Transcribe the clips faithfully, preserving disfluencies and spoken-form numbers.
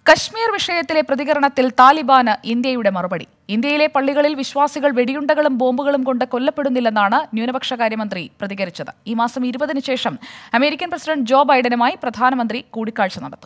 കശ്മീർ വിഷയത്തിലെ പ്രതികരണത്തിൽ താലിബാന് ഇന്ത്യയുടെ മറുപടി. ഇന്ത്യയിലെ പള്ളികളിൽ വിശ്വാസികൾ വെടിയുണ്ടകളും ബോംബുകളും കൊണ്ട് കൊല്ലപ്പെടുന്നില്ലെന്നാണ് ന്യൂനപക്ഷകാര്യമന്ത്രി പ്രതികരിച്ചത്. ഈ മാസം ഇരുപതിന് ശേഷം അമേരിക്കൻ പ്രസിഡന്റ് ജോ ബൈഡനുമായി പ്രധാനമന്ത്രി കൂടിക്കാഴ്ച നടത്തും.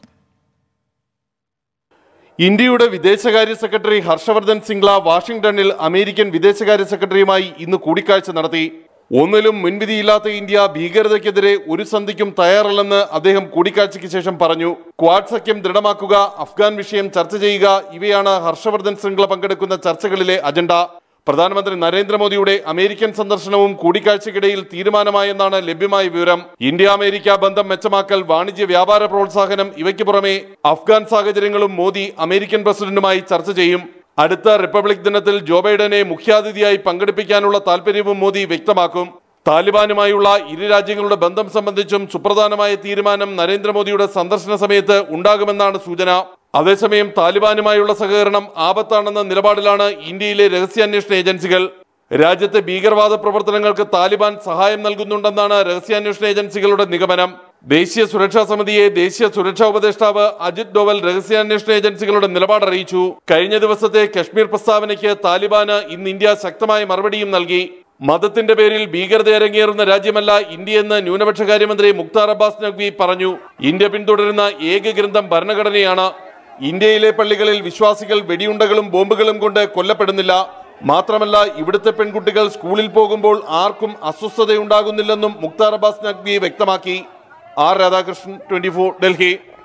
ഇന്ത്യയുടെ വിദേശകാര്യ സെക്രട്ടറി ഹർഷവർദ്ധൻ സിംഗ്ല വാഷിംഗ്ടണിൽ അമേരിക്കൻ വിദേശകാര്യ സെക്രട്ടറിയുമായി ഇന്ന് കൂടിക്കാഴ്ച നടത്തി. ഒന്നിലും മുൻവിധിയില്ലാത്ത ഇന്ത്യ ഭീകരതയ്ക്കെതിരെ ഒരു സന്ധിക്കും തയ്യാറല്ലെന്ന് അദ്ദേഹം കൂടിക്കാഴ്ചയ്ക്ക് ശേഷം പറഞ്ഞു. ക്വാഡ് സഖ്യം ദൃഢമാക്കുക, അഫ്ഗാൻ വിഷയം ചർച്ച ചെയ്യുക, ഇവയാണ് ഹർഷവർദ്ധൻ ശൃംഖല പങ്കെടുക്കുന്ന ചർച്ചകളിലെ അജണ്ട. പ്രധാനമന്ത്രി നരേന്ദ്രമോദിയുടെ അമേരിക്കൻ സന്ദർശനവും കൂടിക്കാഴ്ചയ്ക്കിടയിൽ തീരുമാനമായെന്നാണ് ലഭ്യമായ വിവരം. ഇന്ത്യ അമേരിക്ക ബന്ധം മെച്ചമാക്കൽ, വാണിജ്യ വ്യാപാര പ്രോത്സാഹനം, ഇവയ്ക്ക് പുറമെ അഫ്ഗാൻ സാഹചര്യങ്ങളും മോദി അമേരിക്കൻ പ്രസിഡന്റുമായി ചർച്ച ചെയ്യും. അടുത്ത റിപ്പബ്ലിക് ദിനത്തിൽ ജോ ബൈഡനെ മുഖ്യാതിഥിയായി പങ്കെടുപ്പിക്കാനുള്ള താൽപര്യവും മോദി വ്യക്തമാക്കും. താലിബാനുമായുള്ള ഇരു രാജ്യങ്ങളുടെ ബന്ധം സംബന്ധിച്ചും സുപ്രധാനമായ തീരുമാനം നരേന്ദ്രമോദിയുടെ സന്ദർശന സമയത്ത് ഉണ്ടാകുമെന്നാണ് സൂചന. അതേസമയം താലിബാനുമായുള്ള സഹകരണം ആപത്താണെന്ന നിലപാടിലാണ് ഇന്ത്യയിലെ രഹസ്യാന്വേഷണ ഏജൻസികൾ. രാജ്യത്തെ ഭീകരവാദ പ്രവർത്തനങ്ങൾക്ക് താലിബാൻ സഹായം നൽകുന്നുണ്ടെന്നാണ് രഹസ്യാന്വേഷണ ഏജൻസികളുടെ നിഗമനം. ദേശീയ സുരക്ഷാ സമിതിയെ ദേശീയ സുരക്ഷാ ഉപദേഷ്ടാവ് അജിത് ഡോവൽ രഹസ്യാന്വേഷണ ഏജൻസികളുടെ നിലപാട് അറിയിച്ചു. കഴിഞ്ഞ ദിവസത്തെ കശ്മീർ പ്രസ്താവനയ്ക്ക് താലിബാന് ഇന്ന് ഇന്ത്യ ശക്തമായ മറുപടിയും നൽകി. മതത്തിന്റെ പേരിൽ ഭീകരത അരങ്ങേറുന്ന രാജ്യമല്ല ഇന്ത്യയെന്ന് ന്യൂനപക്ഷകാര്യമന്ത്രി മുഖ്താർ അബ്ബാസ് നഖ്വി പറഞ്ഞു. ഇന്ത്യ പിന്തുടരുന്ന ഏക ഗ്രന്ഥം ഭരണഘടനയാണ്. ഇന്ത്യയിലെ പള്ളികളിൽ വിശ്വാസികൾ വെടിയുണ്ടകളും ബോംബുകളും കൊണ്ട് കൊല്ലപ്പെടുന്നില്ല. മാത്രമല്ല, ഇവിടുത്തെ പെൺകുട്ടികൾ സ്കൂളിൽ പോകുമ്പോൾ ആർക്കും അസ്വസ്ഥതയുണ്ടാകുന്നില്ലെന്നും മുഖ്താർ അബ്ബാസ് നഖ്വി വ്യക്തമാക്കി. R Radhakrishnan, twenty four, Delhi.